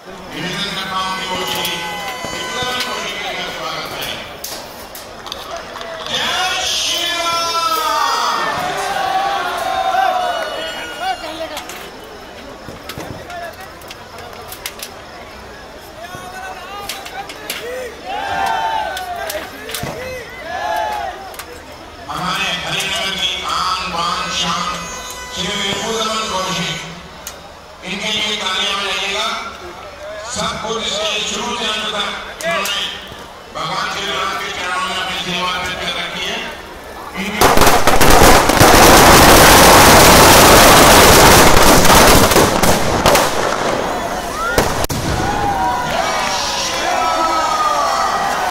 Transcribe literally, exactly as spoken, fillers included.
निवेदन करता हूं कि वो श्री विप्लव कोशिकी का स्वागत है। जय श्री राम। हमारे हरिनगर की आन बान शान श्री विप्लव कोशिकी, इनके लिए तालियां बजाइएगा। सब कुछ से शुरू से अंत तक इन्होंने भगवान श्री राम के चरणों में अपनी सेवा